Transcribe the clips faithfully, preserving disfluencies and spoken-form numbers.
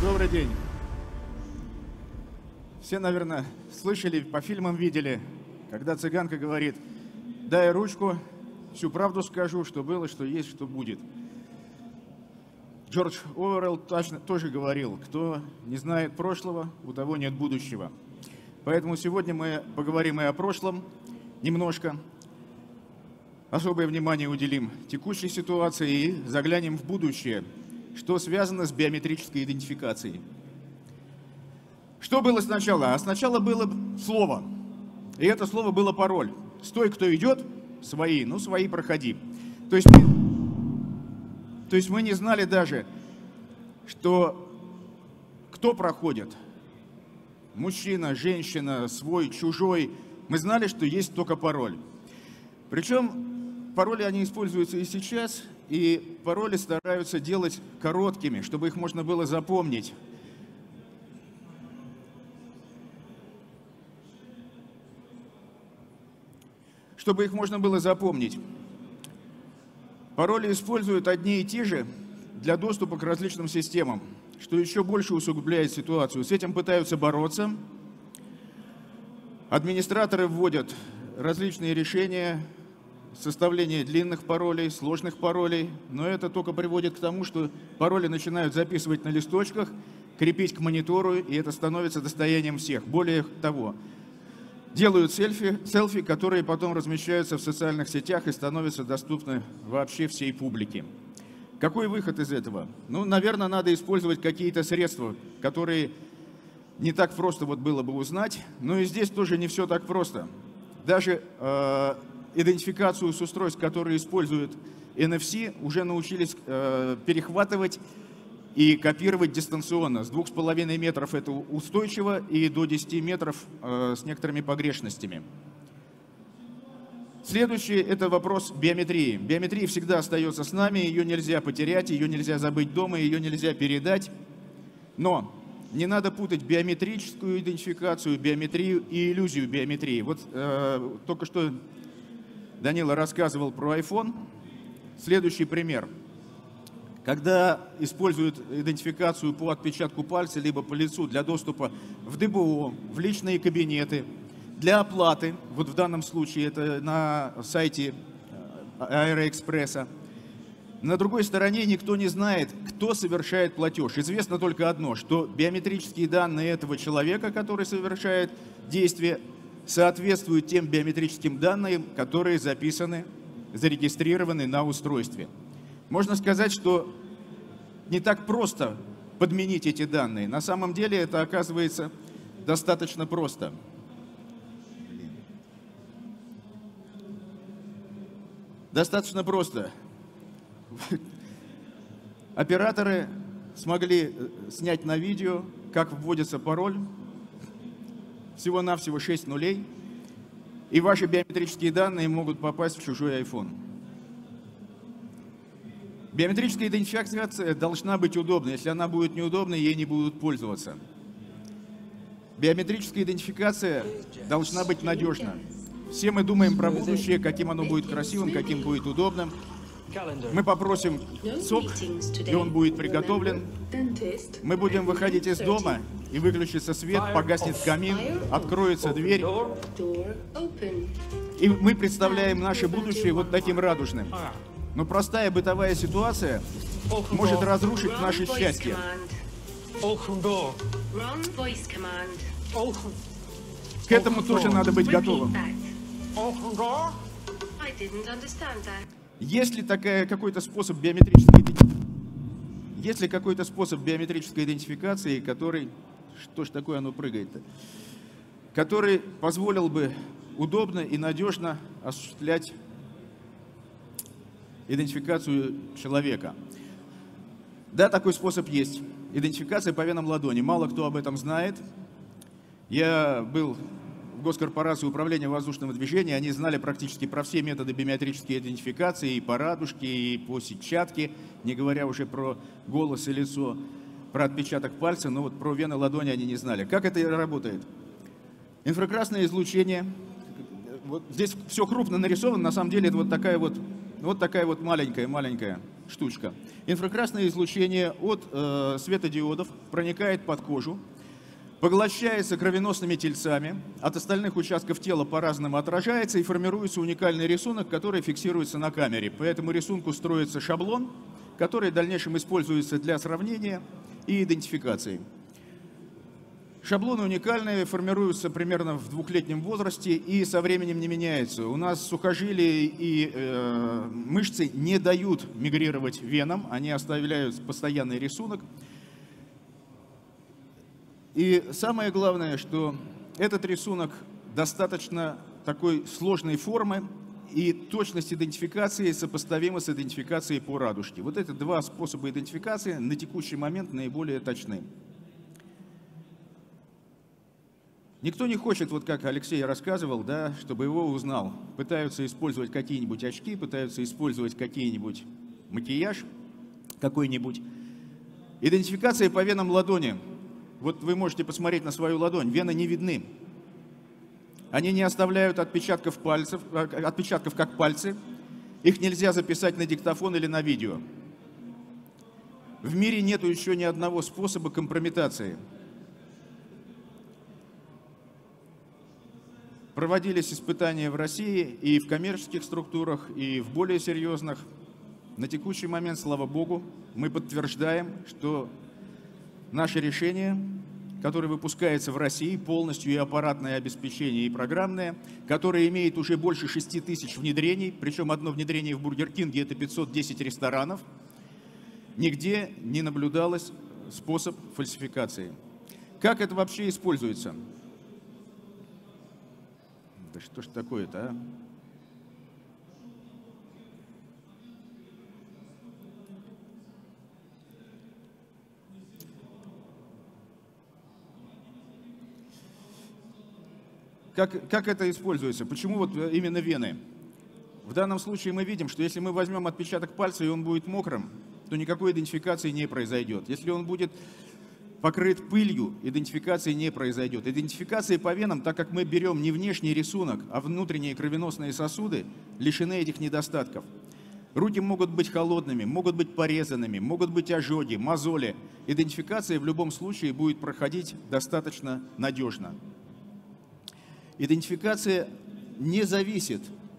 Добрый день. Все, наверное, слышали, по фильмам видели, когда цыганка говорит: дай ручку, всю правду скажу, что было, что есть, что будет. Джордж Оруэлл тоже говорил: кто не знает прошлого, у того нет будущего. Поэтому сегодня мы поговорим и о прошлом немножко. Особое внимание уделим текущей ситуации и заглянем в будущее, что связано с биометрической идентификацией. Что было сначала? А сначала было слово. И это слово было пароль. Стой, кто идет, свои, ну свои проходи. То есть мы, то есть мы не знали даже, что кто проходит. Мужчина, женщина, свой, чужой. Мы знали, что есть только пароль. Причем пароли они используются и сейчас, и пароли стараются делать короткими, чтобы их можно было запомнить. Чтобы их можно было запомнить. Пароли используют одни и те же для доступа к различным системам, что еще больше усугубляет ситуацию. С этим пытаются бороться. Администраторы вводят различные решения, составление длинных паролей, сложных паролей, но это только приводит к тому, что пароли начинают записывать на листочках, крепить к монитору, и это становится достоянием всех. Более того, делают селфи, селфи, которые потом размещаются в социальных сетях и становятся доступны вообще всей публике. Какой выход из этого? Ну, наверное, надо использовать какие-то средства, которые не так просто вот было бы узнать, но и здесь тоже не все так просто. Даже э, идентификацию с устройств, которые используют эн эф си, уже научились э, перехватывать и копировать дистанционно. С двух с половиной метров это устойчиво, и до десяти метров э, с некоторыми погрешностями. Следующий – это вопрос биометрии. Биометрия всегда остается с нами, ее нельзя потерять, ее нельзя забыть дома, ее нельзя передать. Но не надо путать биометрическую идентификацию, биометрию и иллюзию биометрии. Вот э, только что Данила рассказывал про iPhone. Следующий пример. Когда используют идентификацию по отпечатку пальца либо по лицу для доступа в дэ бэ о, в личные кабинеты, для оплаты, вот в данном случае это на сайте Аэроэкспресса, на другой стороне никто не знает, кто совершает платеж. Известно только одно, что биометрические данные этого человека, который совершает действие, соответствуют тем биометрическим данным, которые записаны, зарегистрированы на устройстве. Можно сказать, что не так просто подменить эти данные. На самом деле это оказывается достаточно просто. Достаточно просто. Операторы смогли снять на видео, как вводится пароль. Всего-навсего шесть нулей. И ваши биометрические данные могут попасть в чужой iPhone. Биометрическая идентификация должна быть удобной. Если она будет неудобной, ей не будут пользоваться. Биометрическая идентификация должна быть надежна. Все мы думаем про будущее, каким оно будет красивым, каким будет удобным. Мы попросим сок, и он будет приготовлен. Мы будем выходить из дома, и выключится свет, погаснет камин, откроется дверь. И мы представляем наше будущее вот таким радужным. Но простая бытовая ситуация может разрушить наше счастье. К этому тоже надо быть готовым. Есть ли такая, какой-то способ биометрической идентификации, есть ли какой-то способ биометрической идентификации, который, что ж такое оно прыгает-то, который позволил бы удобно и надежно осуществлять идентификацию человека? Да, такой способ есть. Идентификация по венам ладони. Мало кто об этом знает. Я был в госкорпорации управления воздушного движения, они знали практически про все методы биометрической идентификации, и по радужке, и по сетчатке, не говоря уже про голос и лицо, про отпечаток пальца, но вот про вены ладони они не знали. Как это работает? Инфракрасное излучение. Вот здесь все крупно нарисовано, на самом деле это вот такая вот, вот такая вот маленькая-маленькая штучка. Инфракрасное излучение от э, светодиодов проникает под кожу, поглощается кровеносными тельцами, от остальных участков тела по-разному отражается и формируется уникальный рисунок, который фиксируется на камере. По этому рисунку строится шаблон, который в дальнейшем используется для сравнения и идентификации. Шаблоны уникальные, формируются примерно в двухлетнем возрасте и со временем не меняются. У нас сухожилия и э, мышцы не дают мигрировать венам, они оставляют постоянный рисунок. И самое главное, что этот рисунок достаточно такой сложной формы, и точность идентификации сопоставима с идентификацией по радужке. Вот эти два способа идентификации на текущий момент наиболее точны. Никто не хочет, вот как Алексей рассказывал, да, чтобы его узнал. Пытаются использовать какие-нибудь очки, пытаются использовать какие-нибудь макияж какой-нибудь. Идентификация по венам ладони. Вот вы можете посмотреть на свою ладонь, вены не видны. Они не оставляют отпечатков пальцев, отпечатков как пальцы. Их нельзя записать на диктофон или на видео. В мире нет еще ни одного способа компрометации. Проводились испытания в России и в коммерческих структурах, и в более серьезных. На текущий момент, слава Богу, мы подтверждаем, что наше решение, которое выпускается в России, полностью и аппаратное обеспечение, и программное, которое имеет уже больше шести тысяч внедрений, причем одно внедрение в Бургер Кинге – это пятьсот десять ресторанов, нигде не наблюдалось способ фальсификации. Как это вообще используется? Да что ж такое-то, а? Как, как это используется? Почему вот именно вены? В данном случае мы видим, что если мы возьмем отпечаток пальца и он будет мокрым, то никакой идентификации не произойдет. Если он будет покрыт пылью, идентификации не произойдет. Идентификация по венам, так как мы берем не внешний рисунок, а внутренние кровеносные сосуды, лишены этих недостатков. Руки могут быть холодными, могут быть порезанными, могут быть ожоги, мозоли. Идентификация в любом случае будет проходить достаточно надежно. Идентификация не зависит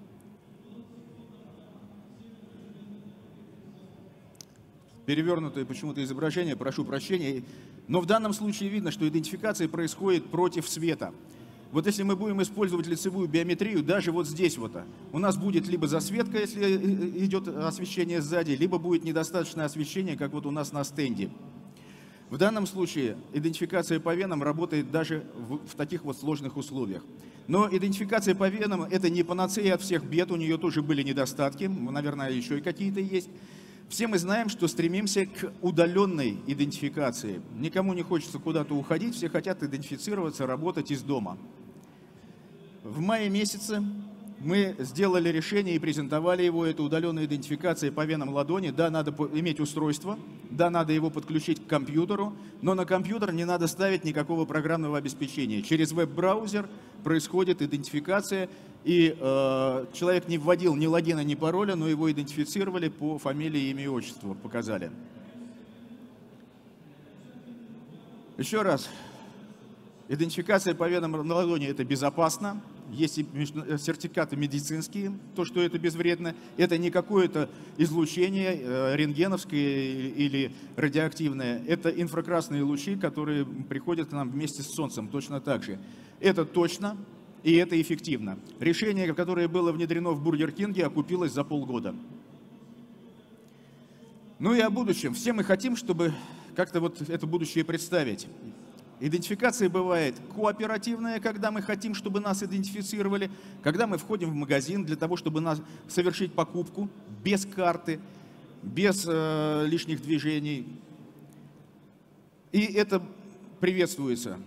перевернутое почему-то изображение, прошу прощения. Но в данном случае видно, что идентификация происходит против света. Вот если мы будем использовать лицевую биометрию, даже вот здесь вот, у нас будет либо засветка, если идет освещение сзади, либо будет недостаточное освещение, как вот у нас на стенде. В данном случае идентификация по венам работает даже в, в таких вот сложных условиях. Но идентификация по венам – это не панацея от всех бед, у нее тоже были недостатки, наверное, еще и какие-то есть. Все мы знаем, что стремимся к удаленной идентификации. Никому не хочется куда-то уходить, все хотят идентифицироваться, работать из дома. В мае месяце мы сделали решение и презентовали его, это удаленная идентификация по венам ладони. Да, надо иметь устройство, да, надо его подключить к компьютеру, но на компьютер не надо ставить никакого программного обеспечения. Через веб-браузер происходит идентификация, и э, человек не вводил ни логина, ни пароля, но его идентифицировали по фамилии, имя и отчеству, показали. Еще раз, идентификация по венам на ладони – это безопасно. Есть и сертификаты медицинские, то, что это безвредно. Это не какое-то излучение рентгеновское или радиоактивное. Это инфракрасные лучи, которые приходят к нам вместе с Солнцем точно так же. Это точно и это эффективно. Решение, которое было внедрено в Бургер Кинге, окупилось за полгода. Ну и о будущем. Все мы хотим, чтобы как-то вот это будущее представить. Идентификация бывает кооперативная, когда мы хотим, чтобы нас идентифицировали, когда мы входим в магазин для того, чтобы нас совершить покупку без карты, без э, лишних движений. И это приветствуется.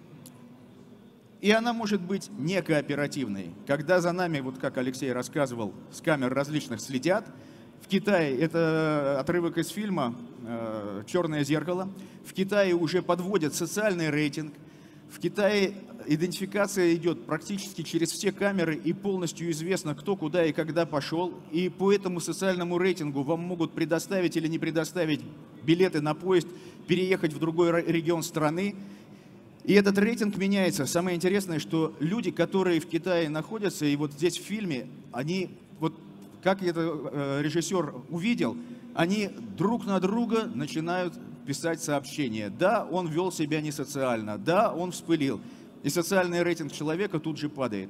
И она может быть не кооперативной, когда за нами, вот как Алексей рассказывал, с камер различных следят. В Китае, это отрывок из фильма «Черное зеркало», в Китае уже подводят социальный рейтинг, в Китае идентификация идет практически через все камеры, и полностью известно, кто куда и когда пошел. И по этому социальному рейтингу вам могут предоставить или не предоставить билеты на поезд, переехать в другой регион страны. И этот рейтинг меняется. Самое интересное, что люди, которые в Китае находятся, и вот здесь в фильме, они, вот как это э, режиссер увидел, они друг на друга начинают писать сообщения. Да, он вел себя несоциально, да, он вспылил. И социальный рейтинг человека тут же падает.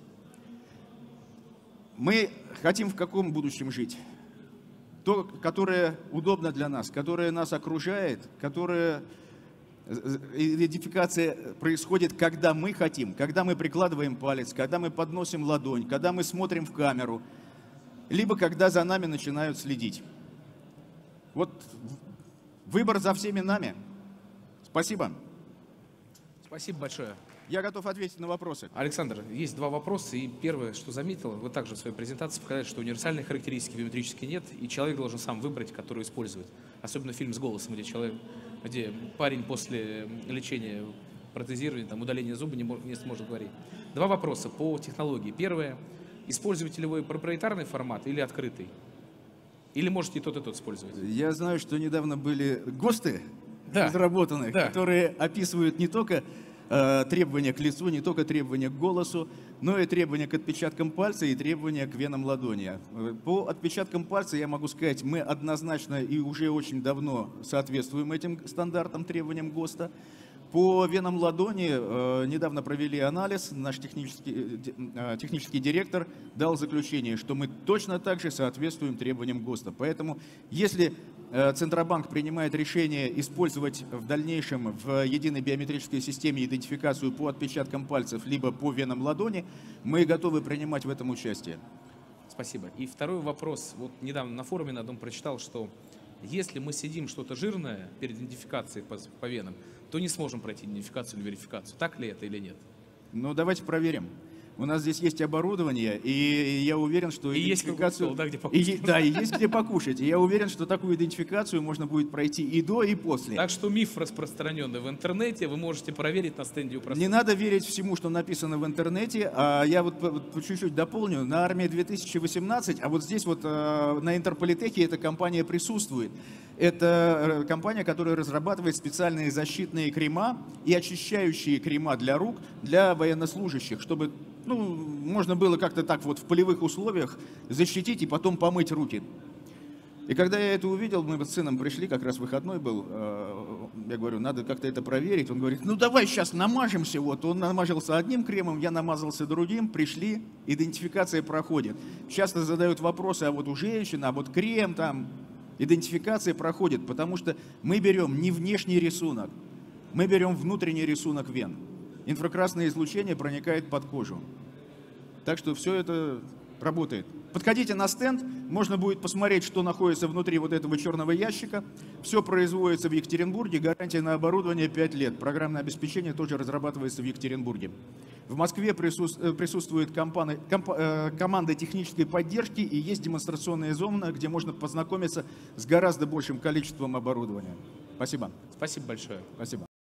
Мы хотим в каком будущем жить? То, которое удобно для нас, которое нас окружает, которое... Идентификация происходит, когда мы хотим, когда мы прикладываем палец, когда мы подносим ладонь, когда мы смотрим в камеру, либо когда за нами начинают следить. Вот выбор за всеми нами. Спасибо. Спасибо большое. Я готов ответить на вопросы. Александр, есть два вопроса. И первое, что заметил, вы также в своей презентации показали, что универсальной характеристики биометрически нет, и человек должен сам выбрать, которую использовать. Особенно фильм «С голосом», где человек, где парень после лечения, протезирования, там, удаления зуба не, не сможет говорить. Два вопроса по технологии. Первое, используете ли вы проприетарный формат или открытый? Или можете и тот, и тот использовать? Я знаю, что недавно были ГОСТы, да. разработаны, да. которые описывают не только э, требования к лицу, не только требования к голосу, но и требования к отпечаткам пальца и требования к венам ладони. По отпечаткам пальца я могу сказать, мы однозначно и уже очень давно соответствуем этим стандартам, требованиям ГОСТа. По венам ладони э, недавно провели анализ, наш технический, э, технический директор дал заключение, что мы точно так же соответствуем требованиям ГОСТа. Поэтому если э, Центробанк принимает решение использовать в дальнейшем в единой биометрической системе идентификацию по отпечаткам пальцев либо по венам ладони, мы готовы принимать в этом участие. Спасибо. И второй вопрос. Вот недавно на форуме на одном прочитал, что если мы сидим что-то жирное перед идентификацией по, по венам, то не сможем пройти идентификацию или верификацию. Так ли это или нет? Ну, давайте проверим. У нас здесь есть оборудование, и я уверен, что и идентификацию... Есть да, где покушать. И, да, и есть где покушать. И я уверен, что такую идентификацию можно будет пройти и до, и после. Так что миф, распространенный в интернете, вы можете проверить на стенде у просмотра. Не надо верить всему, что написано в интернете. А я вот чуть-чуть дополню. На Армии две тысячи восемнадцать, а вот здесь вот на Интерполитехе эта компания присутствует. Это компания, которая разрабатывает специальные защитные крема и очищающие крема для рук для военнослужащих, чтобы ну, можно было как-то так вот в полевых условиях защитить и потом помыть руки. И когда я это увидел, мы с сыном пришли, как раз выходной был, я говорю, надо как-то это проверить. Он говорит, ну давай сейчас намажемся. Вот он намажился одним кремом, я намазался другим, пришли, идентификация проходит. Часто задают вопросы, а вот у женщин, а вот крем там, идентификация проходит, потому что мы берем не внешний рисунок, мы берем внутренний рисунок вен. Инфракрасное излучение проникает под кожу. Так что все это работает. Подходите на стенд, можно будет посмотреть, что находится внутри вот этого черного ящика. Все производится в Екатеринбурге, гарантия на оборудование пять лет. Программное обеспечение тоже разрабатывается в Екатеринбурге. В Москве присутствует компания, комп, команда технической поддержки и есть демонстрационная зона, где можно познакомиться с гораздо большим количеством оборудования. Спасибо. Спасибо большое. Спасибо.